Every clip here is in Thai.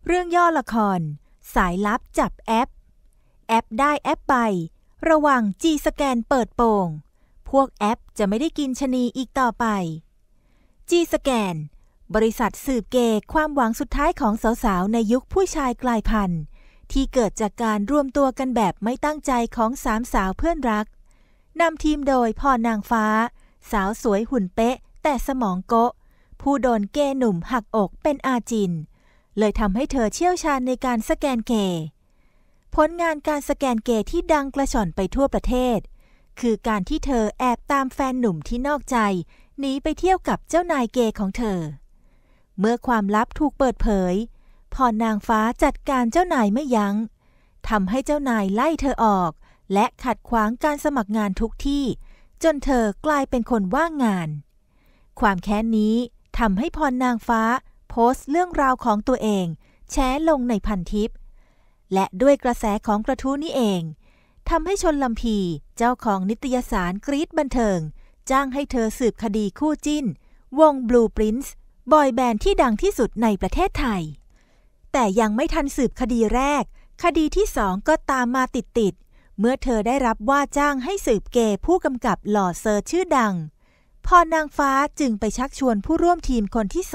เรื่องย่อละครสายลับจับแอปได้แอปไประวัง G สแกนเปิดโปงพวกแอปจะไม่ได้กินชะนีอีกต่อไป G สแกนบริษัทสืบเกย์ความหวังสุดท้ายของสาวๆในยุคผู้ชายกลายพันธุ์ที่เกิดจากการรวมตัวกันแบบไม่ตั้งใจของสามสาวเพื่อนรักนำทีมโดยพรนางฟ้าสาวสวยหุ่นเป๊ะแต่สมองโกะผู้โดนเกย์หนุ่มหักอกเป็นอาจินเลยทำให้เธอเชี่ยวชาญในการสแกนเกย์ผลงานการสแกนเกย์ที่ดังกระฉ่อนไปทั่วประเทศคือการที่เธอแอบตามแฟนหนุ่มที่นอกใจหนีไปเที่ยวกับเจ้านายเกย์ของเธอเมื่อความลับถูกเปิดเผยพรนางฟ้าจัดการเจ้านายไม่ยั้งทำให้เจ้านายไล่เธอออกและขัดขวางการสมัครงานทุกที่จนเธอกลายเป็นคนว่างงานความแค้นนี้ทำให้พรนางฟ้าโพสต์เรื่องราวของตัวเองแชร์ลงในพันทิปและด้วยกระแสของกระทู้นี้เองทำให้ชลลำพีเจ้าของนิตยสารกรี๊ดบันเทิงจ้างให้เธอสืบคดีคู่จิ้นวง Blue Prince บอยแบนด์ที่ดังที่สุดในประเทศไทยแต่ยังไม่ทันสืบคดีแรกคดีที่2ก็ตามมาติดเมื่อเธอได้รับว่าจ้างให้สืบเกย์ผู้กำกับหล่อเซอร์ชื่อดังพรนางฟ้าจึงไปชักชวนผู้ร่วมทีมคนที่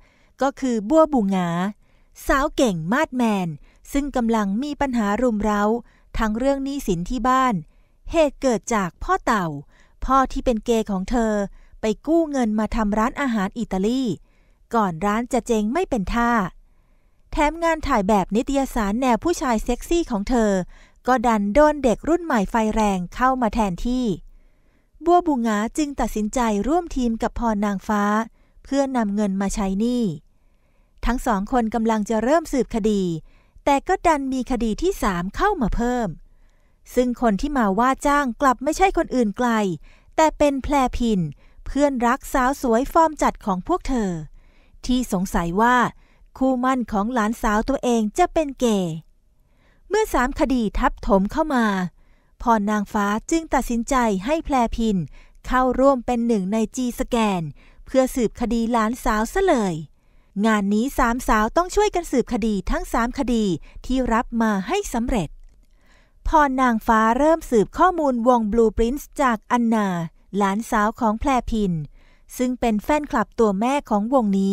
2ก็คือบัวบุหงาสาวเก่งมาดแมนซึ่งกำลังมีปัญหารุมเร้าทั้งเรื่องหนี้สินที่บ้านเหตุเกิดจากพ่อเต่าพ่อที่เป็นเกย์ของเธอไปกู้เงินมาทำร้านอาหารอิตาลีก่อนร้านจะเจ๊งไม่เป็นท่าแถมงานถ่ายแบบนิตยสารแนวผู้ชายเซ็กซี่ของเธอก็ดันโดนเด็กรุ่นใหม่ไฟแรงเข้ามาแทนที่บัวบุหงาจึงตัดสินใจร่วมทีมกับพรนางฟ้าเพื่อนำเงินมาใช้หนี้ทั้ง2คนกำลังจะเริ่มสืบคดีแต่ก็ดันมีคดีที่3เข้ามาเพิ่มซึ่งคนที่มาว่าจ้างกลับไม่ใช่คนอื่นไกลแต่เป็นแพรพินเพื่อนรักสาวสวยฟอร์มจัดของพวกเธอที่สงสัยว่าคู่มั่นของหลานสาวตัวเองจะเป็นเกย์เมื่อ3คดีทับถมเข้ามาพรนางฟ้าจึงตัดสินใจให้แพรพินเข้าร่วมเป็นหนึ่งใน G สแกนเพื่อสืบคดีหลานสาวซะเลยงานนี้3สาวต้องช่วยกันสืบคดีทั้ง3คดีที่รับมาให้สำเร็จพรนางฟ้าเริ่มสืบข้อมูลวง Blue Prince จากอันนาหลานสาวของแพรพินซึ่งเป็นแฟนคลับตัวแม่ของวงนี้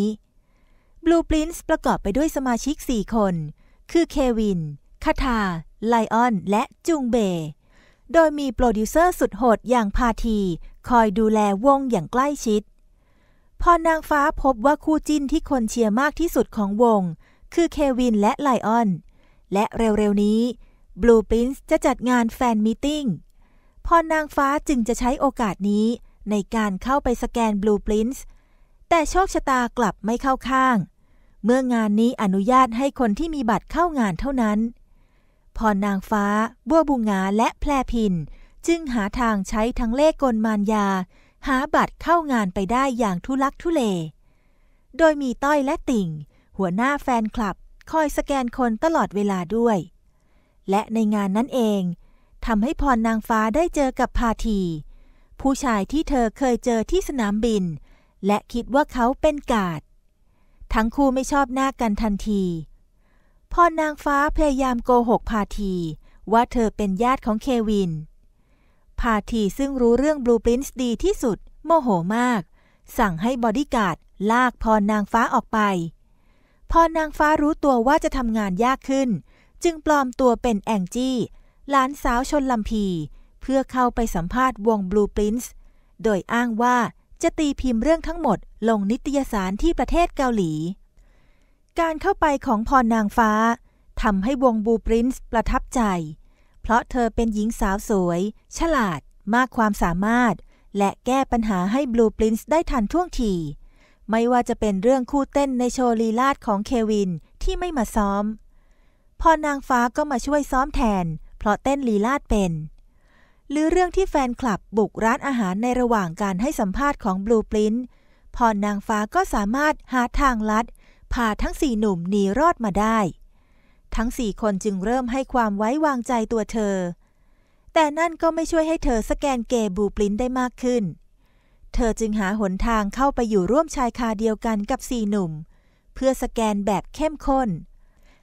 Blue Prince ประกอบไปด้วยสมาชิก4คนคือเควินคาทาไลออนและจุงเบโดยมีโปรดิวเซอร์สุดโหดอย่างพาทีคอยดูแลวงอย่างใกล้ชิดพอนางฟ้าพบว่าคู่จิ้นที่คนเชียร์มากที่สุดของวงคือเควินและไลออนและเร็วๆนี้ Blue Prince จะจัดงานแฟนมีตติ้งพอนางฟ้าจึงจะใช้โอกาสนี้ในการเข้าไปสแกน Blue Prince แต่โชคชะตากลับไม่เข้าข้างเมื่องานนี้อนุญาตให้คนที่มีบัตรเข้างานเท่านั้นพรนางฟ้าบัวบุหงาและแพรพินจึงหาทางใช้ทั้งเล่ห์กลมารยาหาบัตรเข้างานไปได้อย่างทุลักทุเลโดยมีต้อยและติ่งหัวหน้าแฟนคลับคอยสแกนคนตลอดเวลาด้วยและในงานนั้นเองทำให้พรนางฟ้าได้เจอกับพาทีผู้ชายที่เธอเคยเจอที่สนามบินและคิดว่าเขาเป็นกาดทั้งคู่ไม่ชอบหน้ากันทันทีพรนางฟ้าพยายามโกหกพาทีว่าเธอเป็นญาติของเควินพาทีซึ่งรู้เรื่อง Blue Prince ดีที่สุดโมโหมากสั่งให้บอดี้การ์ดลากพรนางฟ้าออกไปพรนางฟ้ารู้ตัวว่าจะทำงานยากขึ้นจึงปลอมตัวเป็นแองจี้หลานสาวชลลำพีเพื่อเข้าไปสัมภาษณ์วง Blue Prince โดยอ้างว่าจะตีพิมพ์เรื่องทั้งหมดลงนิตยสารที่ประเทศเกาหลีการเข้าไปของพรนางฟ้าทำให้วง Blue Prince ประทับใจเพราะเธอเป็นหญิงสาวสวยฉลาดมากความสามารถและแก้ปัญหาให้ Blue Prince ได้ทันท่วงทีไม่ว่าจะเป็นเรื่องคู่เต้นในโชว์ลีลาศของเควินที่ไม่มาซ้อมพรนางฟ้าก็มาช่วยซ้อมแทนเพราะเต้นลีลาศเป็นหรือเรื่องที่แฟนคลับบุกร้านอาหารในระหว่างการให้สัมภาษณ์ของ Blue Prince พรนางฟ้าก็สามารถหาทางลัดพาทั้ง4หนุ่มหนีรอดมาได้ทั้ง4คนจึงเริ่มให้ความไว้วางใจตัวเธอแต่นั่นก็ไม่ช่วยให้เธอสแกนเกย์ Blue Prince ได้มากขึ้นเธอจึงหาหนทางเข้าไปอยู่ร่วมชายคาเดียวกันกับ4หนุ่มเพื่อสแกนแบบเข้มข้น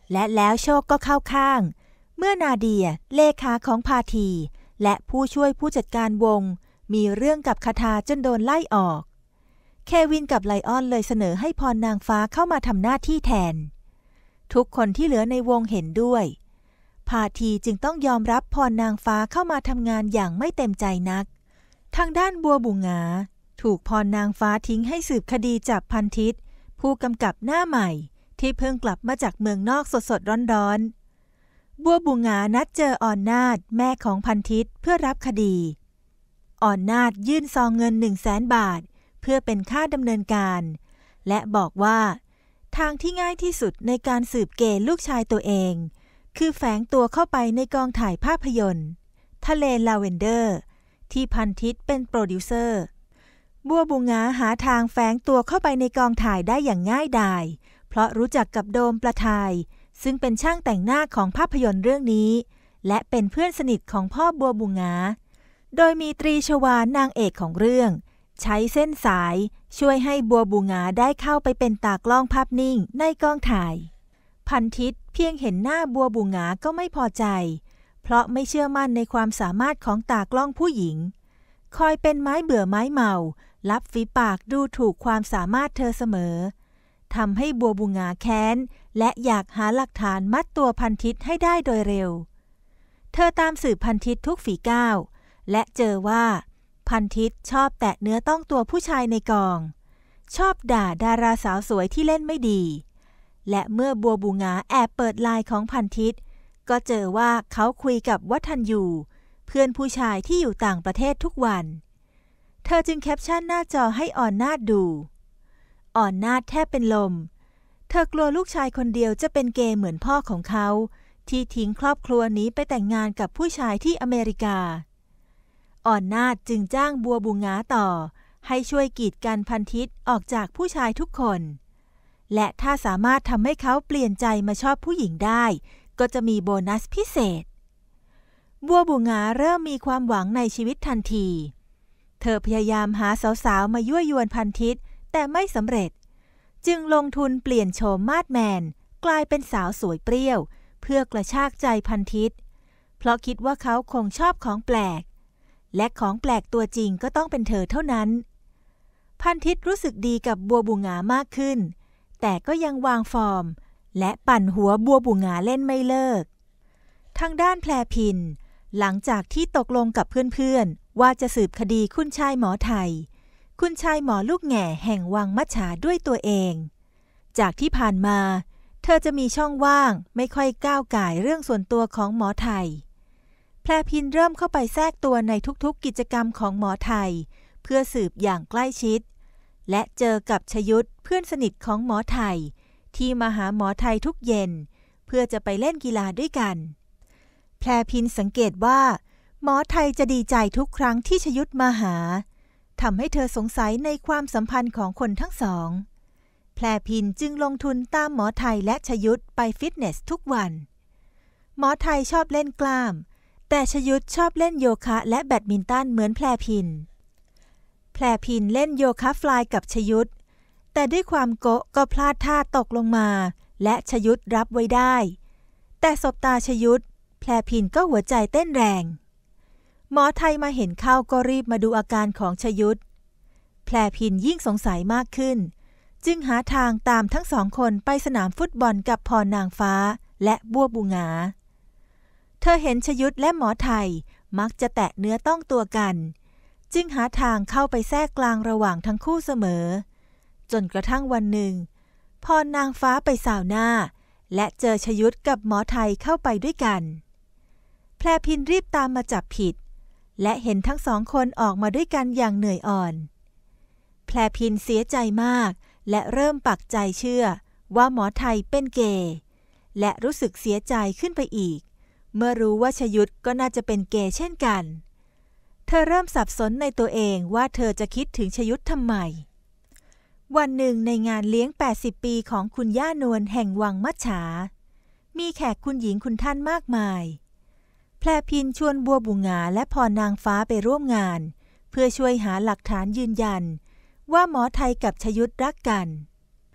และแล้วโชคก็เข้าข้างเมื่อนาเดียเลขาของพาทีและผู้ช่วยผู้จัดการวงมีเรื่องกับคทาจนโดนไล่ออกเควินกับไลออนเลยเสนอให้พรนางฟ้าเข้ามาทำหน้าที่แทนทุกคนที่เหลือในวงเห็นด้วยพาทีจึงต้องยอมรับพรนางฟ้าเข้ามาทำงานอย่างไม่เต็มใจนักทางด้านบัวบุหงาถูกพรนางฟ้าทิ้งให้สืบคดีจับพันทิตผู้กำกับหน้าใหม่ที่เพิ่งกลับมาจากเมืองนอกสดๆร้อนๆบัวบุหงานัดเจออ่อนนาถแม่ของพันทิตเพื่อรับคดีอ่อนนาถยื่นซองเงิน 100,000 บาทเพื่อเป็นค่าดำเนินการและบอกว่าทางที่ง่ายที่สุดในการสืบเกย์ลูกชายตัวเองคือแฝงตัวเข้าไปในกองถ่ายภาพยนตร์ทะเลลาเวนเดอร์ที่พันทิตเป็นโปรดิวเซอร์บัวบุหงาหาทางแฝงตัวเข้าไปในกองถ่ายได้อย่างง่ายดายเพราะรู้จักกับโดมประทายซึ่งเป็นช่างแต่งหน้าของภาพยนตร์เรื่องนี้และเป็นเพื่อนสนิทของพ่อบัวบุหงาโดยมีตรีชวานางเอกของเรื่องใช้เส้นสายช่วยให้บัวบุหงาได้เข้าไปเป็นตากล้องภาพนิ่งในกองถ่ายพันทิตเพียงเห็นหน้าบัวบุหงาก็ไม่พอใจเพราะไม่เชื่อมั่นในความสามารถของตากล้องผู้หญิงคอยเป็นไม้เบื่อไม้เมาลับฝีปากดูถูกความสามารถเธอเสมอทำให้บัวบุหงาแค้นและอยากหาหลักฐานมัดตัวพันทิตให้ได้โดยเร็วเธอตามสืบพันทิตทุกฝีก้าวและเจอว่าพันทิตชอบแตะเนื้อต้องตัวผู้ชายในกองชอบด่าดาราสาวสวยที่เล่นไม่ดีและเมื่อบัวบุหงาแอบเปิดไลน์ของพันทิตก็เจอว่าเขาคุยกับวัฒนยูเพื่อนผู้ชายที่อยู่ต่างประเทศทุกวันเธอจึงแคปชั่นหน้าจอให้อ่อนนาถดูอ่อนนาถแทบเป็นลมเธอกลัวลูกชายคนเดียวจะเป็นเกย์เหมือนพ่อของเขาที่ทิ้งครอบครัวนี้ไปแต่งงานกับผู้ชายที่อเมริกาอ่อนนาถจึงจ้างบัวบุหงาต่อให้ช่วยกีดกันพันทิตออกจากผู้ชายทุกคนและถ้าสามารถทำให้เขาเปลี่ยนใจมาชอบผู้หญิงได้ก็จะมีโบนัสพิเศษบัวบุหงาเริ่มมีความหวังในชีวิตทันทีเธอพยายามหาสาวๆมายั่วยวนพันทิตแต่ไม่สำเร็จจึงลงทุนเปลี่ยนโฉมมาดแมนกลายเป็นสาวสวยเปรี้ยวเพื่อกระชากใจพันทิตเพราะคิดว่าเขาคงชอบของแปลกและของแปลกตัวจริงก็ต้องเป็นเธอเท่านั้นพันทิตรู้สึกดีกับบัวบุหงามากขึ้นแต่ก็ยังวางฟอร์มและปั่นหัวบัวบุหงาเล่นไม่เลิกทางด้านแพรพินหลังจากที่ตกลงกับเพื่อนๆว่าจะสืบคดีคุณชายหมอไทยคุณชายหมอลูกแง่แห่งวังมัจฉาด้วยตัวเองจากที่ผ่านมาเธอจะมีช่องว่างไม่ค่อยก้าวก่ายเรื่องส่วนตัวของหมอไทยแพรพินเริ่มเข้าไปแทรกตัวในทุกๆกิจกรรมของหมอไทยเพื่อสืบอย่างใกล้ชิดและเจอกับชยุทธเพื่อนสนิทของหมอไทยที่มาหาหมอไทยทุกเย็นเพื่อจะไปเล่นกีฬาด้วยกันแพรพินสังเกตว่าหมอไทยจะดีใจทุกครั้งที่ชยุทธมาหาทำให้เธอสงสัยในความสัมพันธ์ของคนทั้งสองแพรพินจึงลงทุนตามหมอไทยและชยุทธไปฟิตเนสทุกวันหมอไทยชอบเล่นกล้ามแต่ชยุทธชอบเล่นโยคะและแบดมินตันเหมือนแพรพินเล่นโยคะฟลายกับชยุทธแต่ด้วยความโกะก็พลาดท่าตกลงมาและชยุทธรับไว้ได้แต่สบตาชยุทธแพรพินก็หัวใจเต้นแรงหมอไทยมาเห็นเข้าก็รีบมาดูอาการของชยุทธแพรพินยิ่งสงสัยมากขึ้นจึงหาทางตามทั้งสองคนไปสนามฟุตบอลกับพรนางฟ้าและบัวบุหงาเธอเห็นชยุทธและหมอไทยมักจะแตะเนื้อต้องตัวกันจึงหาทางเข้าไปแทรกกลางระหว่างทั้งคู่เสมอจนกระทั่งวันหนึ่งพรนางฟ้าไปซาวน่าและเจอชยุทธกับหมอไทยเข้าไปด้วยกันแพรพินรีบตามมาจับผิดและเห็นทั้งสองคนออกมาด้วยกันอย่างเหนื่อยอ่อนแพรพินเสียใจมากและเริ่มปักใจเชื่อว่าหมอไทยเป็นเกย์และรู้สึกเสียใจขึ้นไปอีกเมื่อรู้ว่าชยุทธก็น่าจะเป็นเกย์เช่นกันเธอเริ่มสับสนในตัวเองว่าเธอจะคิดถึงชยุทธทำไมวันหนึ่งในงานเลี้ยง80ปีของคุณย่านวลแห่งวังมัจฉามีแขกคุณหญิงคุณท่านมากมายแพรพินชวนบัวบุหงาและพรนางฟ้าไปร่วมงานเพื่อช่วยหาหลักฐานยืนยันว่าหมอไทยกับชยุทธรักกันพ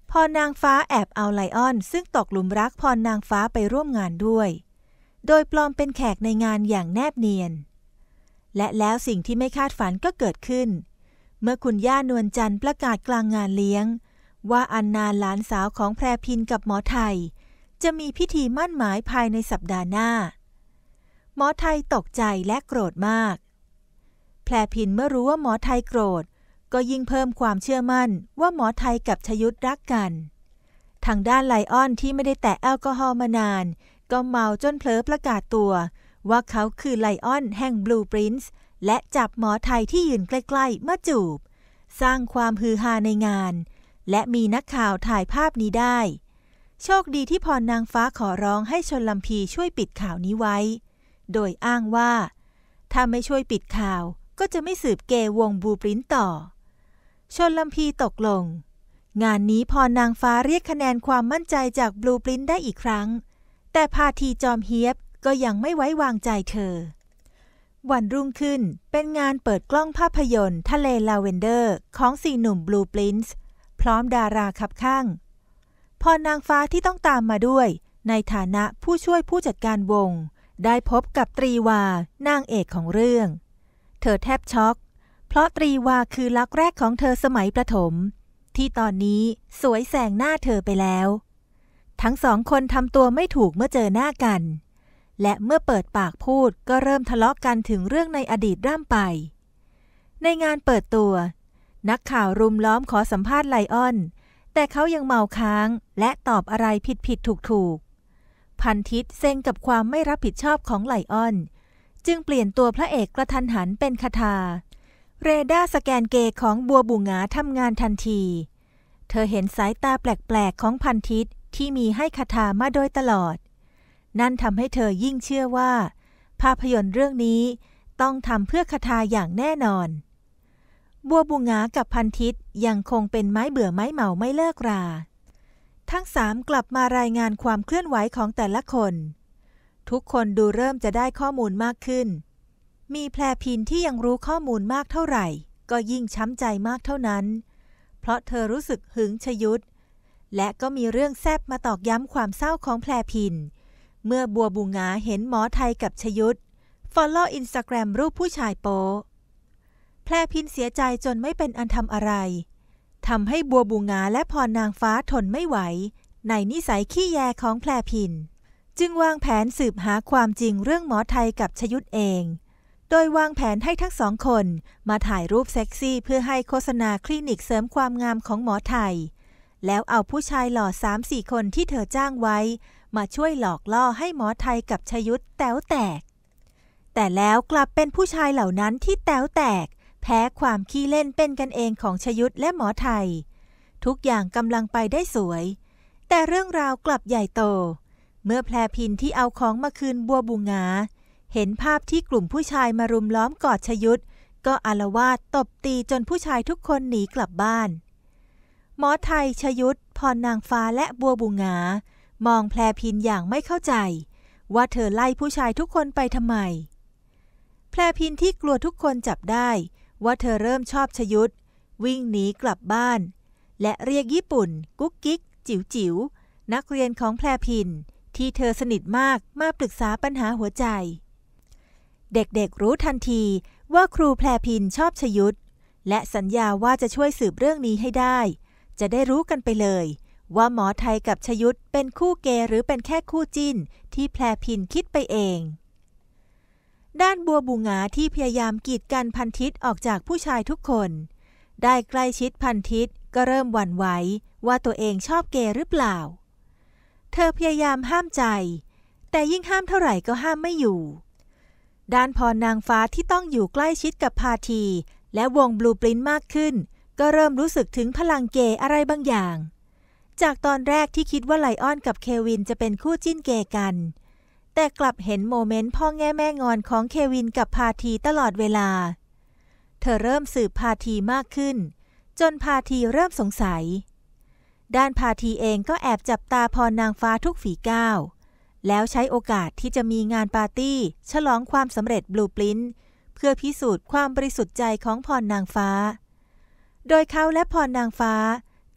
พรนางฟ้าแอบเอาไลออนซึ่งตกหลุมรักพรนางฟ้าไปร่วมงานด้วยโดยปลอมเป็นแขกในงานอย่างแนบเนียนและแล้วสิ่งที่ไม่คาดฝันก็เกิดขึ้นเมื่อคุณย่านวลจันทร์ประกาศกลางงานเลี้ยงว่าอันนาหลานสาวของแพรพินกับหมอไทยจะมีพิธีมั่นหมายภายในสัปดาห์หน้าหมอไทยตกใจและโกรธมากแพรพินเมื่อรู้ว่าหมอไทยโกรธก็ยิ่งเพิ่มความเชื่อมั่นว่าหมอไทยกับชยุทธรักกันทางด้านไลออนที่ไม่ได้แตะแอลกอฮอล์มานานก็เมาจนเผลอประกาศตัวว่าเขาคือไลออนแห่งบลูปรินซ์และจับหมอไทยที่ยืนใกล้ๆมาจูบสร้างความฮือฮาในงานและมีนักข่าวถ่ายภาพนี้ได้โชคดีที่พรนางฟ้าขอร้องให้ชลพีช่วยปิดข่าวนี้ไว้โดยอ้างว่าถ้าไม่ช่วยปิดข่าวก็จะไม่สืบเกย์วงบลูปรินซ์ต่อชลพีตกลงงานนี้พรนางฟ้าเรียกคะแนนความมั่นใจจากบลูปรินซ์ได้อีกครั้งแต่พาทีจอมเฮียบก็ยังไม่ไว้วางใจเธอวันรุ่งขึ้นเป็นงานเปิดกล้องภาพยนตร์ทะเลลาเวนเดอร์ของสี่หนุ่มบลูปรินซ์พร้อมดาราคับข้างพรนางฟ้าที่ต้องตามมาด้วยในฐานะผู้ช่วยผู้จัดการวงได้พบกับตรีวานางเอกของเรื่องเธอแทบช็อกเพราะตรีวาคือรักแรกของเธอสมัยประถมที่ตอนนี้สวยแซงหน้าเธอไปแล้วทั้งสองคนทำตัวไม่ถูกเมื่อเจอหน้ากันและเมื่อเปิดปากพูดก็เริ่มทะเลาะกันถึงเรื่องในอดีตร่ำไปในงานเปิดตัวนักข่าวรุมล้อมขอสัมภาษณ์ไลออนแต่เขายังเมาค้างและตอบอะไรผิดถูกพันทิตเซ็งกับความไม่รับผิดชอบของไลออนจึงเปลี่ยนตัวพระเอกกระทันหันเป็นคทาเรดาร์สแกนเกย์ของบัวบุงหงาทำงานทันทีเธอเห็นสายตาแปลกๆของพันทิตที่มีให้คทามาโดยตลอดนั่นทำให้เธอยิ่งเชื่อว่าภาพยนตร์เรื่องนี้ต้องทำเพื่อคทาอย่างแน่นอนบัวบุงหงากับพันทิตยังคงเป็นไม้เบื่อไม้เมาไม่เลิกราทั้งสามกลับมารายงานความเคลื่อนไหวของแต่ละคนทุกคนดูเริ่มจะได้ข้อมูลมากขึ้นมีแพรพินที่ยังรู้ข้อมูลมากเท่าไหร่ก็ยิ่งช้ำใจมากเท่านั้นเพราะเธอรู้สึกหึงชยุทธและก็มีเรื่องแซ่บมาตอกย้ำความเศร้าของแพรพินเมื่อบัวบุงหงาเห็นหมอไทยกับชยุทธ Follow Instagram รูปผู้ชายโป๊แพรพินเสียใจจนไม่เป็นอันทำอะไรทำให้บัวบุงหงาและพรนางฟ้าทนไม่ไหวในนิสัยขี้แยของแพรพินจึงวางแผนสืบหาความจริงเรื่องหมอไทยกับชยุทธเองโดยวางแผนให้ทั้งสองคนมาถ่ายรูปเซ็กซี่เพื่อให้โฆษณาคลินิกเสริมความงามของหมอไทยแล้วเอาผู้ชายหล่อ 3-4 คนที่เธอจ้างไว้มาช่วยหลอกล่อให้หมอไทยกับชยุทธแต๋วแตกแต่แล้วกลับเป็นผู้ชายเหล่านั้นที่แต๋วแตกแพ้ความขี้เล่นเป็นกันเองของชยุทธและหมอไทยทุกอย่างกำลังไปได้สวยแต่เรื่องราวกลับใหญ่โตเมื่อแพรพินที่เอาของมาคืนบัวบุงหงาเห็นภาพที่กลุ่มผู้ชายมารุมล้อมกอดชยุทธก็อาละวาดตบตีจนผู้ชายทุกคนหนีกลับบ้านหมอไทยชยุทธพรนางฟ้าและบัวบุงหงามองแพรพินอย่างไม่เข้าใจว่าเธอไล่ผู้ชายทุกคนไปทำไมแพรพินที่กลัวทุกคนจับได้ว่าเธอเริ่มชอบชยุทธวิ่งหนีกลับบ้านและเรียกญี่ปุ่นกุ๊กกิ๊กจิ๋วจิ๋วนักเรียนของแพรพินที่เธอสนิทมากมาปรึกษาปัญหาหัวใจเด็กๆรู้ทันทีว่าครูแพรพินชอบชยุทธและสัญญาว่าจะช่วยสืบเรื่องนี้ให้ได้จะได้รู้กันไปเลยว่าหมอไทยกับชยุทธเป็นคู่เกย์หรือเป็นแค่คู่จิ้นที่แพรพินคิดไปเองด้านบัวบุงหงาที่พยายามกีดกันพันทิตออกจากผู้ชายทุกคนได้ใกล้ชิดพันทิตก็เริ่มหวั่นไหวว่าตัวเองชอบเกย์หรือเปล่าเธอพยายามห้ามใจแต่ยิ่งห้ามเท่าไหร่ก็ห้ามไม่อยู่ด้านพรนางฟ้าที่ต้องอยู่ใกล้ชิดกับพาทีและวงบลูปรินท์มากขึ้นก็เริ่มรู้สึกถึงพลังเกย์อะไรบางอย่างจากตอนแรกที่คิดว่าไลออนกับเควินจะเป็นคู่จิ้นเกย์กันแต่กลับเห็นโมเมนต์พ่อแง่แม่งอนของเควินกับพาทีตลอดเวลาเธอเริ่มสืบพาทีมากขึ้นจนพาทีเริ่มสงสัยด้านพาทีเองก็แอบจับตาพรนางฟ้าทุกฝีก้าวแล้วใช้โอกาสที่จะมีงานปาร์ตี้ฉลองความสำเร็จบลูปรินท์เพื่อพิสูจน์ความบริสุทธิ์ใจของพรนางฟ้าโดยเขาและพรนางฟ้า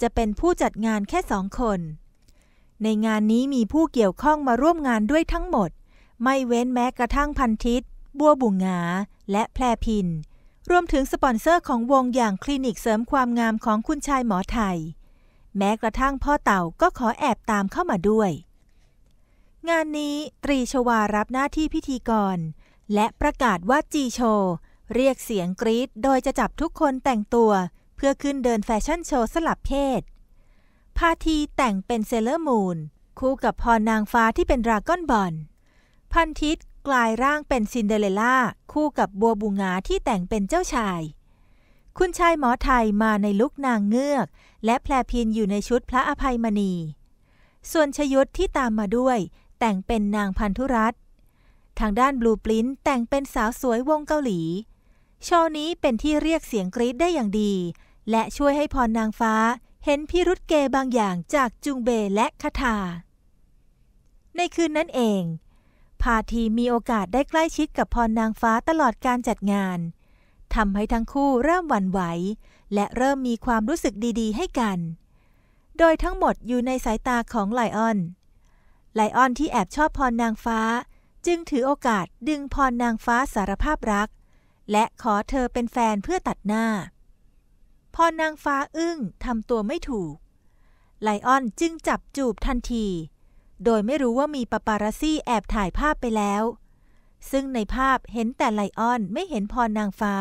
จะเป็นผู้จัดงานแค่2 คนในงานนี้มีผู้เกี่ยวข้องมาร่วมงานด้วยทั้งหมดไม่เว้นแม้กระทั่งพันทิตบัวบุงหงาและแพรพินรวมถึงสปอนเซอร์ของวงอย่างคลินิกเสริมความงามของคุณชายหมอไทยแม้กระทั่งพ่อเต่าก็ขอแอบตามเข้ามาด้วยงานนี้ตรีชวารับหน้าที่พิธีกรและประกาศว่าจีโชว์เรียกเสียงกรี๊ดโดยจะจับทุกคนแต่งตัวเพื่อขึ้นเดินแฟชั่นโชว์สลับเพศพาทีแต่งเป็นเซเลอร์มูนคู่กับพรนางฟ้าที่เป็นดราก้อนบอลพันทิตกลายร่างเป็นซินเดอเรลล่าคู่กับบัวบุงหงาที่แต่งเป็นเจ้าชายคุณชายหมอไทยมาในลุคนางเงือกและแพรพินอยู่ในชุดพระอภัยมณีส่วนชยุทธที่ตามมาด้วยแต่งเป็นนางพันธุรัตน์ทางด้านบลูปรินท์แต่งเป็นสาวสวยวงเกาหลีโชว์นี้เป็นที่เรียกเสียงกรี๊ดได้อย่างดีและช่วยให้พรนางฟ้าเห็นพิรุธเกย์บางอย่างจากจุงเบและคทาในคืนนั้นเองพาทีมีโอกาสได้ใกล้ชิดกับพรนางฟ้าตลอดการจัดงานทำให้ทั้งคู่เริ่มหวั่นไหวและเริ่มมีความรู้สึกดีๆให้กันโดยทั้งหมดอยู่ในสายตาของไลออนที่แอบชอบพรนางฟ้าจึงถือโอกาสดึงพรนางฟ้าสารภาพรักและขอเธอเป็นแฟนเพื่อตัดหน้าพรนางฟ้าอึ้งทำตัวไม่ถูกไลออนจึงจับจูบทันทีโดยไม่รู้ว่ามีปาปารัสซี่แอบถ่ายภาพไปแล้วซึ่งในภาพเห็นแต่ไลออนไม่เห็นพรนางฟ้า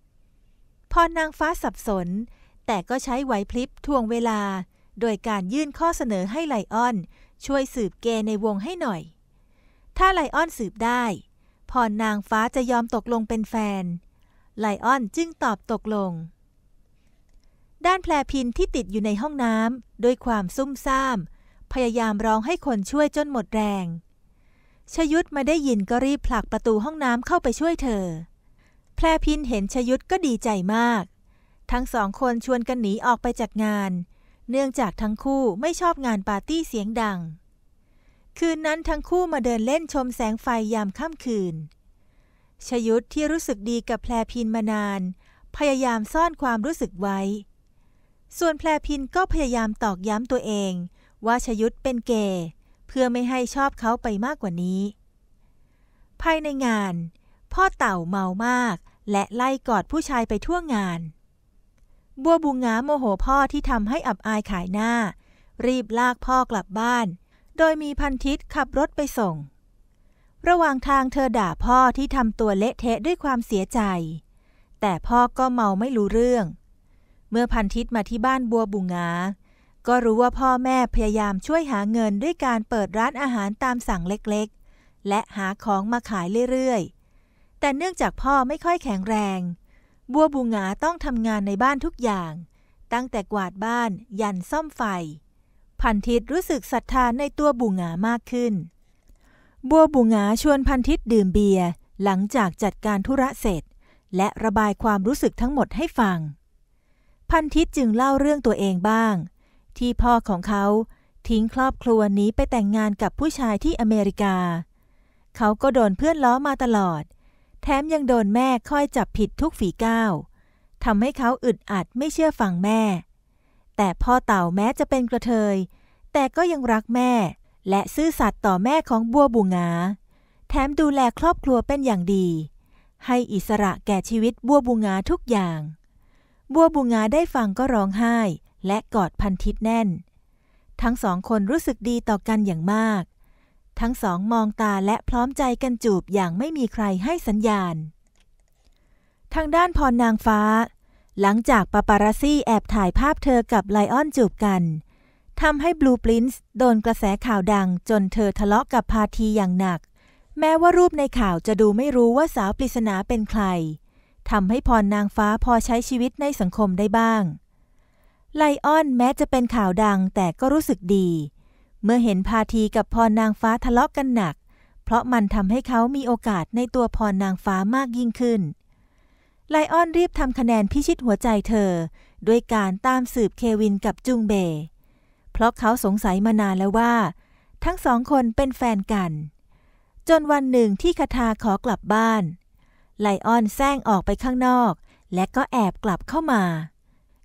สับสนแต่ก็ใช้ไหวพริบทวงเวลาโดยการยื่นข้อเสนอให้ไลออนช่วยสืบเกย์ในวงให้หน่อยถ้าไลออนสืบได้พรนางฟ้าจะยอมตกลงเป็นแฟนไลออนจึงตอบตกลงด้านแพรพินที่ติดอยู่ในห้องน้ำด้วยความซุ่มซ่ามพยายามร้องให้คนช่วยจนหมดแรงชยุทธมาได้ยินก็รีบผลักประตูห้องน้ำเข้าไปช่วยเธอแพรพินเห็นชยุทธก็ดีใจมากทั้ง2 คนชวนกันหนีออกไปจากงานเนื่องจากทั้งคู่ไม่ชอบงานปาร์ตี้เสียงดังคืนนั้นทั้งคู่มาเดินเล่นชมแสงไฟยามค่ำคืนชยุทธที่รู้สึกดีกับแพรพินมานานพยายามซ่อนความรู้สึกไว้ส่วนแพรพินก็พยายามตอกย้ำตัวเองว่าชยุทธเป็นเกย์เพื่อไม่ให้ชอบเขาไปมากกว่านี้ภายในงานพ่อเต่าเมามากและไล่กอดผู้ชายไปทั่วงานบัวบุงหงาโมโหพ่อที่ทำให้อับอายขายหน้ารีบลากพ่อกลับบ้านโดยมีพันทิตขับรถไปส่งระหว่างทางเธอด่าพ่อที่ทำตัวเละเทะด้วยความเสียใจแต่พ่อก็เมาไม่รู้เรื่องเมื่อพันทิตมาที่บ้านบัวบุงหงาก็รู้ว่าพ่อแม่พยายามช่วยหาเงินด้วยการเปิดร้านอาหารตามสั่งเล็กๆและหาของมาขายเรื่อยๆแต่เนื่องจากพ่อไม่ค่อยแข็งแรงบัวบุงหงาต้องทำงานในบ้านทุกอย่างตั้งแต่กวาดบ้านยันซ่อมไฟพันทิตรู้สึกศรัทธาในตัวบุงหงามากขึ้นบัวบุงหงาชวนพันทิตดื่มเบียร์หลังจากจัดการธุระเสร็จและระบายความรู้สึกทั้งหมดให้ฟังพันทิตจึงเล่าเรื่องตัวเองบ้างที่พ่อของเขาทิ้งครอบครัวหนีไปแต่งงานกับผู้ชายที่อเมริกาเขาก็โดนเพื่อนล้อมาตลอดแถมยังโดนแม่คอยจับผิดทุกฝีก้าวทำให้เขาอึดอัดไม่เชื่อฟังแม่แต่พ่อเต่าแม้จะเป็นกระเทยแต่ก็ยังรักแม่และซื่อสัตย์ต่อแม่ของบัวบุงหงาแถมดูแลครอบครัวเป็นอย่างดีให้อิสระแก่ชีวิตบัวบุงหงาทุกอย่างบัวบุงหงาได้ฟังก็ร้องไห้และกอดพันทิตแน่นทั้ง2 คนรู้สึกดีต่อกันอย่างมากทั้ง2มองตาและพร้อมใจกันจูบอย่างไม่มีใครให้สัญญาณทางด้านพรนางฟ้าหลังจากปาปารัสซี่แอบถ่ายภาพเธอกับไลออนจูบกันทำให้บลูปรินซ์โดนกระแสข่าวดังจนเธอทะเลาะกับพาทีอย่างหนักแม้ว่ารูปในข่าวจะดูไม่รู้ว่าสาวปริศนาเป็นใครทำให้พรนางฟ้าพอใช้ชีวิตในสังคมได้บ้างไลออนแม้จะเป็นข่าวดังแต่ก็รู้สึกดีเมื่อเห็นพาทีกับพรนางฟ้าทะเลาะกันหนักเพราะมันทำให้เขามีโอกาสในตัวพรนางฟ้ามากยิ่งขึ้นไลออนรีบทำคะแนนพิชิตหัวใจเธอด้วยการตามสืบเควินกับจุงเบเพราะเขาสงสัยมานานแล้วว่าทั้ง2 คนเป็นแฟนกันจนวันหนึ่งที่คทาขอกลับบ้านไลออนแซงออกไปข้างนอกและก็แอบกลับเข้ามา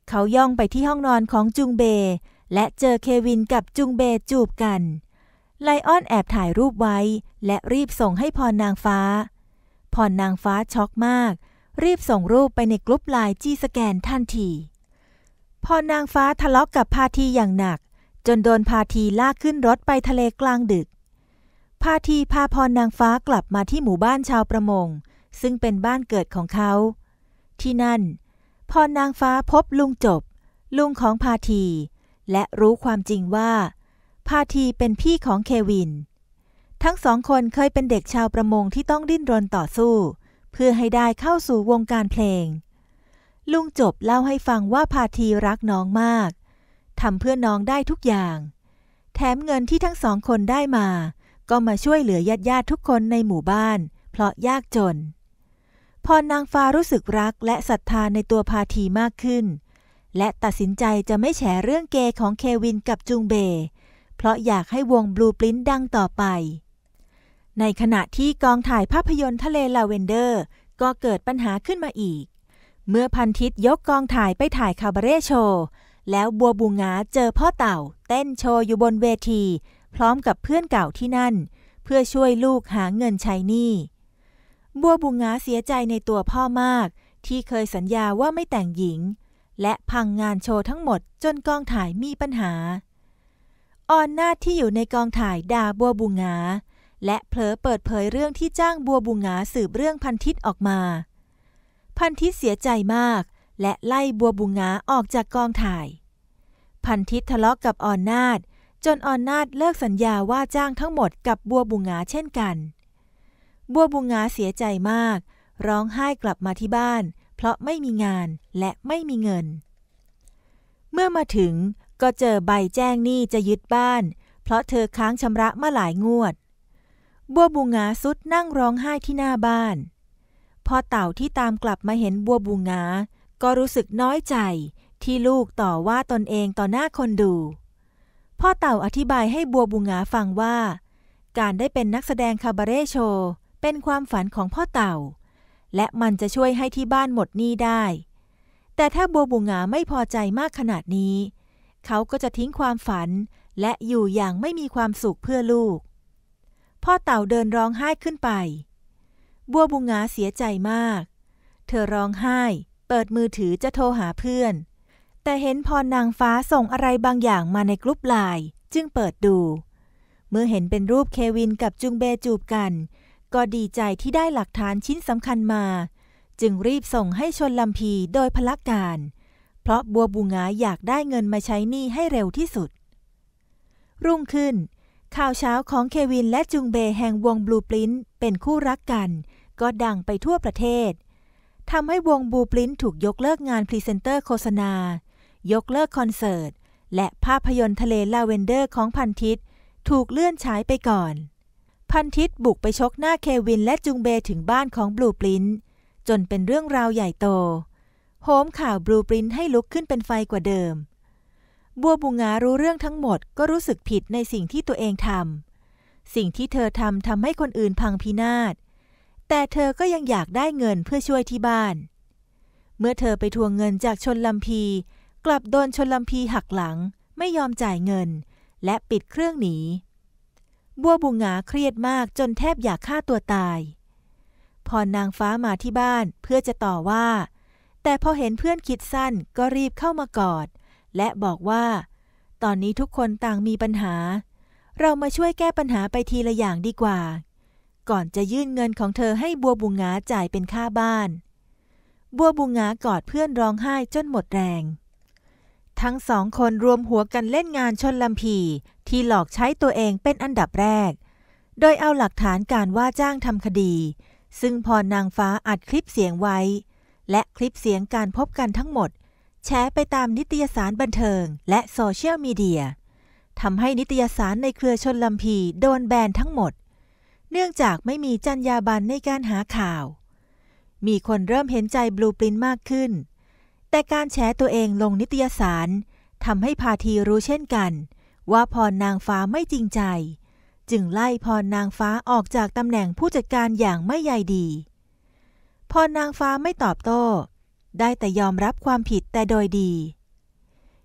เขาย่องไปที่ห้องนอนของจุงเบและเจอเควินกับจุงเบจูบกันไลออนแอบถ่ายรูปไว้และรีบส่งให้พรนางฟ้าพรนางฟ้าช็อกมากรีบส่งรูปไปในกลุ่มไลน์จีสแกนทันทีพรนางฟ้าทะเลาะกับพาทีอย่างหนักจนโดนพาทีลากขึ้นรถไปทะเลกลางดึกพาทีพาพรนางฟ้ากลับมาที่หมู่บ้านชาวประมงซึ่งเป็นบ้านเกิดของเขาที่นั่นพรนางฟ้าพบลุงจบลุงของพาทีและรู้ความจริงว่าพาทีเป็นพี่ของเควินทั้งสองคนเคยเป็นเด็กชาวประมงที่ต้องดิ้นรนต่อสู้เพื่อให้ได้เข้าสู่วงการเพลงลุงจบเล่าให้ฟังว่าพาทีรักน้องมากทำเพื่อน้องได้ทุกอย่างแถมเงินที่ทั้งสองคนได้มาก็มาช่วยเหลือญาติทุกคนในหมู่บ้านเพราะยากจนพรนางฟ้ารู้สึกรักและศรัทธาในตัวพาทีมากขึ้นและตัดสินใจจะไม่แฉเรื่องเกย์ของเควินกับจุงเบเพราะอยากให้วงบลูปรินท์ดังต่อไปในขณะที่กองถ่ายภาพยนตร์ทะเลลาเวนเดอร์ก็เกิดปัญหาขึ้นมาอีกเมื่อพันทิตยกกองถ่ายไปถ่ายคาบาเร่โชว์แล้วบัวบูงาเจอพ่อเต่าเต้นโชว์อยู่บนเวทีพร้อมกับเพื่อนเก่าที่นั่นเพื่อช่วยลูกหาเงินใช้หนี้บัวบูงาเสียใจในตัวพ่อมากที่เคยสัญญาว่าไม่แต่งหญิงและพังงานโชว์ทั้งหมดจนกองถ่ายมีปัญหาออนนาถที่อยู่ในกองถ่ายด่าบัวบูงาและเผลอเปิดเผยเรื่องที่จ้างบัวบูงาสืบเรื่องพันทิตออกมาพันทิตเสียใจมากและไล่บัวบูงาออกจากกองถ่ายพันทิตทะเลาะกับออนนาถจนออนนาถเลิกสัญญาว่าจ้างทั้งหมดกับบัวบูงาเช่นกันบัวบูงาเสียใจมากร้องไห้กลับมาที่บ้านเพราะไม่มีงานและไม่มีเงินเมื่อมาถึงก็เจอใบแจ้งหนี้จะยึดบ้านเพราะเธอค้างชำระมาหลายงวดบัวบูงาสุดนั่งร้องไห้ที่หน้าบ้านพอเต่าที่ตามกลับมาเห็นบัวบูงาก็รู้สึกน้อยใจที่ลูกต่อว่าตนเองต่อหน้าคนดูพ่อเต่าอธิบายให้บัวบูงาฟังว่าการได้เป็นนักแสดงคาบาเร่โชว์เป็นความฝันของพ่อเต่าและมันจะช่วยให้ที่บ้านหมดหนี้ได้แต่ถ้าบัวบูงาไม่พอใจมากขนาดนี้เขาก็จะทิ้งความฝันและอยู่อย่างไม่มีความสุขเพื่อลูกพ่อเต่าเดินร้องไห้ขึ้นไปบัวบูงาเสียใจมากเธอร้องไห้เปิดมือถือจะโทรหาเพื่อนแต่เห็นพรนางฟ้าส่งอะไรบางอย่างมาในกลุ่มไลน์จึงเปิดดูเมื่อเห็นเป็นรูปเควินกับจุงเบจูบกันก็ดีใจที่ได้หลักฐานชิ้นสำคัญมาจึงรีบส่งให้ชลลำพีโดยพละการเพราะบัวบูงาอยากได้เงินมาใช้หนี้ให้เร็วที่สุดรุ่งขึ้นข่าวเช้าของเควินและจุงเบแห่งวงบลูปรินท์เป็นคู่รักกันก็ดังไปทั่วประเทศทำให้วงบลูปรินท์ถูกยกเลิกงานพรีเซนเตอร์โฆษณายกเลิกคอนเสิร์ตและภาพยนตร์ทะเลลาเวนเดอร์ของพันทิตถูกเลื่อนฉายไปก่อนพันทิตบุกไปชกหน้าเควินและจุงเบถึงบ้านของบลูปรินท์จนเป็นเรื่องราวใหญ่โตโหมข่าวบลูปรินท์ให้ลุกขึ้นเป็นไฟกว่าเดิมบัวบูงารู้เรื่องทั้งหมดก็รู้สึกผิดในสิ่งที่ตัวเองทำสิ่งที่เธอทำให้คนอื่นพังพินาศแต่เธอก็ยังอยากได้เงินเพื่อช่วยที่บ้านเมื่อเธอไปทวงเงินจากชลลำพีกลับโดนชลลำพีหักหลังไม่ยอมจ่ายเงินและปิดเครื่องหนีบัวบูงาเครียดมากจนแทบอยากฆ่าตัวตายพอนางฟ้ามาที่บ้านเพื่อจะต่อว่าแต่พอเห็นเพื่อนคิดสั้นก็รีบเข้ามากอดและบอกว่าตอนนี้ทุกคนต่างมีปัญหาเรามาช่วยแก้ปัญหาไปทีละอย่างดีกว่าก่อนจะยื่นเงินของเธอให้บัวบูงาจ่ายเป็นค่าบ้านบัวบูงากอดเพื่อนร้องไห้จนหมดแรงทั้งสองคนรวมหัวกันเล่นงานชลลำพีที่หลอกใช้ตัวเองเป็นอันดับแรกโดยเอาหลักฐานการว่าจ้างทำคดีซึ่งพอนางฟ้าอัดคลิปเสียงไว้และคลิปเสียงการพบกันทั้งหมดแชร์ไปตามนิตยสารบันเทิงและโซเชียลมีเดียทำให้นิตยสารในเครือชลลำพีโดนแบนทั้งหมดเนื่องจากไม่มีจรรยาบรรณในการหาข่าวมีคนเริ่มเห็นใจบลูปรินท์มากขึ้นแต่การแฉตัวเองลงนิตยสารทำให้พาทีรู้เช่นกันว่าพรนางฟ้าไม่จริงใจจึงไล่พรนางฟ้าออกจากตำแหน่งผู้จัดการอย่างไม่ใยดีพรนางฟ้าไม่ตอบโต้ได้แต่ยอมรับความผิดแต่โดยดี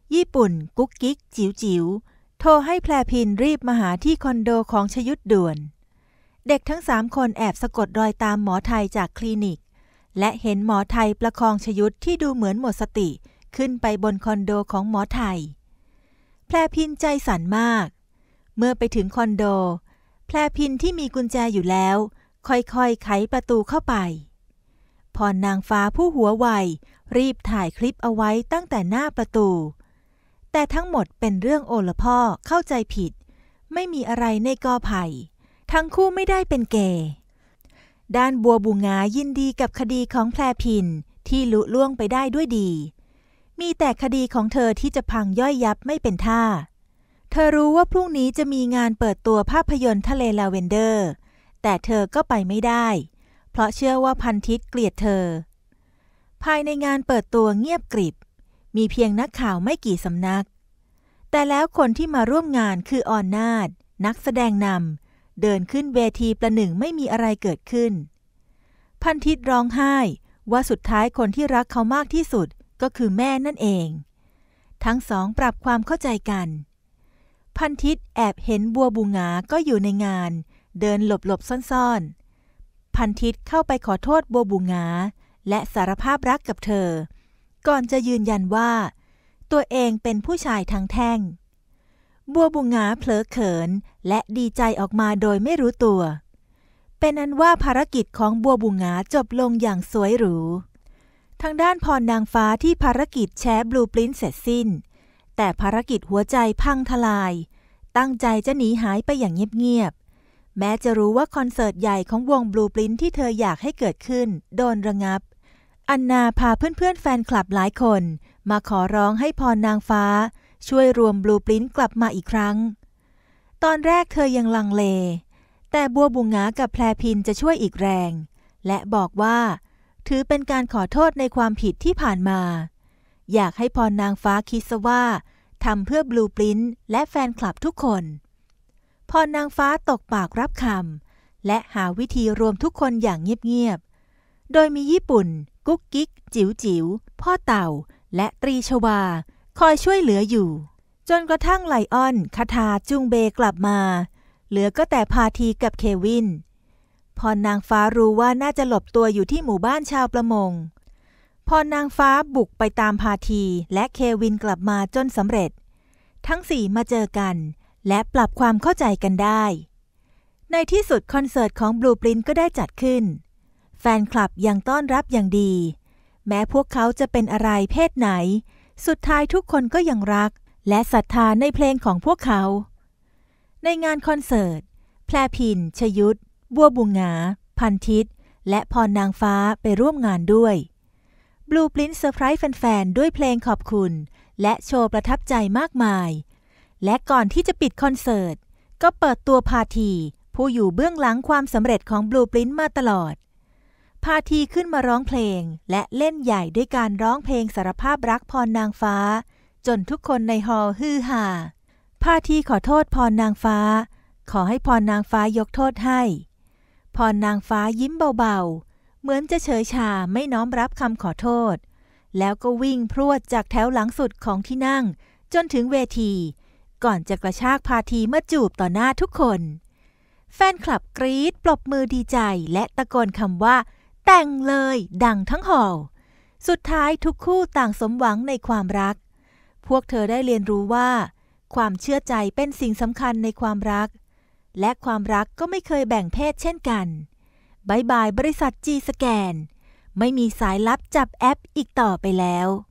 ญี่ปุ่นกุ๊กกิ๊กจิ๋วจิ๋วโทรให้แพรพินรีบมาหาที่คอนโดของชยุทธด่วนเด็กทั้ง3 คนแอบสะกดรอยตามหมอไทยจากคลินิกและเห็นหมอไทยประคองชยุทธที่ดูเหมือนหมดสติขึ้นไปบนคอนโดของหมอไทยแพรพินใจสั่นมากเมื่อไปถึงคอนโดแพรพินที่มีกุญแจอยู่แล้วค่อยๆไขประตูเข้าไปพรนางฟ้าผู้หัวไวรีบถ่ายคลิปเอาไว้ตั้งแต่หน้าประตูแต่ทั้งหมดเป็นเรื่องโอละพ่อเข้าใจผิดไม่มีอะไรในกอไผ่ทั้งคู่ไม่ได้เป็นเกย์ด้านบัวบุงายินดีกับคดีของแพรพินที่ลุล่วงไปได้ด้วยดีมีแต่คดีของเธอที่จะพังย่อยยับไม่เป็นท่าเธอรู้ว่าพรุ่งนี้จะมีงานเปิดตัวภาพยนตร์ทะเลลาเวนเดอร์แต่เธอก็ไปไม่ได้เพราะเชื่อว่าพันทิตเกลียดเธอภายในงานเปิดตัวเงียบกริบมีเพียงนักข่าวไม่กี่สำนักแต่แล้วคนที่มาร่วมงานคือออนนาถนักแสดงนำเดินขึ้นเวทีประหนึ่งไม่มีอะไรเกิดขึ้นพันทิตร้องไห้ว่าสุดท้ายคนที่รักเขามากที่สุดก็คือแม่นั่นเองทั้งสองปรับความเข้าใจกันพันทิตแอบเห็นบัวบุงาก็อยู่ในงานเดินหลบซ่อนๆพันทิตเข้าไปขอโทษบัวบุงาและสารภาพรักกับเธอก่อนจะยืนยันว่าตัวเองเป็นผู้ชายทางแท่งบัวบุงาเผลอเขินและดีใจออกมาโดยไม่รู้ตัวเป็นอันว่าภารกิจของบัวบุงาจบลงอย่างสวยหรูทางด้านพรนางฟ้าที่ภารกิจแชร์บลูพรินท์เสร็จสิ้นแต่ภารกิจหัวใจพังทลายตั้งใจจะหนีหายไปอย่างเงียบๆแม้จะรู้ว่าคอนเสิร์ตใหญ่ของวงบลูพรินท์ที่เธออยากให้เกิดขึ้นโดนระงับอันนาพาเพื่อนๆแฟนคลับหลายคนมาขอร้องให้พรนางฟ้าช่วยรวมบลูพรินท์กลับมาอีกครั้งตอนแรกเธอยังลังเลแต่บัวบุงากับแพรพินจะช่วยอีกแรงและบอกว่าถือเป็นการขอโทษในความผิดที่ผ่านมาอยากให้พรนางฟ้าคิดซะว่าทำเพื่อบลูพรินท์และแฟนคลับทุกคนพรนางฟ้าตกปากรับคำและหาวิธีรวมทุกคนอย่างเงียบๆโดยมีญี่ปุ่นกุ๊กกิ๊กจิ๋วจิ๋วพ่อเต่าและตรีชวาคอยช่วยเหลืออยู่จนกระทั่งไลออนคาทาจุงเบกลับมาเหลือก็แต่พาทีกับเควินพรนางฟ้ารู้ว่าน่าจะหลบตัวอยู่ที่หมู่บ้านชาวประมงพรนางฟ้าบุกไปตามพาทีและเควินกลับมาจนสำเร็จทั้ง4มาเจอกันและปรับความเข้าใจกันได้ในที่สุดคอนเสิร์ตของบลูพรินท์ก็ได้จัดขึ้นแฟนคลับยังต้อนรับอย่างดีแม้พวกเขาจะเป็นอะไรเพศไหนสุดท้ายทุกคนก็ยังรักและศรัทธาในเพลงของพวกเขาในงานคอนเสิร์ตแพรพินชยุทธบัวบุงาพันทิตและพรนางฟ้าไปร่วมงานด้วยบลูพรินท์เซอร์ไพรส์แฟนๆด้วยเพลงขอบคุณและโชว์ประทับใจมากมายและก่อนที่จะปิดคอนเสิร์ตก็เปิดตัวพาทีผู้อยู่เบื้องหลังความสำเร็จของบลูพรินท์มาตลอดพาทีขึ้นมาร้องเพลงและเล่นใหญ่ด้วยการร้องเพลงสารภาพรักพรนางฟ้าจนทุกคนในฮอลล์ฮือฮาพาทีขอโทษพรนางฟ้าขอให้พรนางฟ้ายกโทษให้พรนางฟ้ายิ้มเบาๆเหมือนจะเฉยชาไม่น้อมรับคำขอโทษแล้วก็วิ่งพรวดจากแถวหลังสุดของที่นั่งจนถึงเวทีก่อนจะกระชากพาทีมาจูบต่อหน้าทุกคนแฟนคลับกรี๊ดปรบมือดีใจและตะโกนคำว่าแต่งเลยดังทั้งหอลล์สุดท้ายทุกคู่ต่างสมหวังในความรักพวกเธอได้เรียนรู้ว่าความเชื่อใจเป็นสิ่งสำคัญในความรักและความรักก็ไม่เคยแบ่งเพศเช่นกันบ๊ายบายบริษัทจีสแกนไม่มีสายลับจับแอปอีกต่อไปแล้ว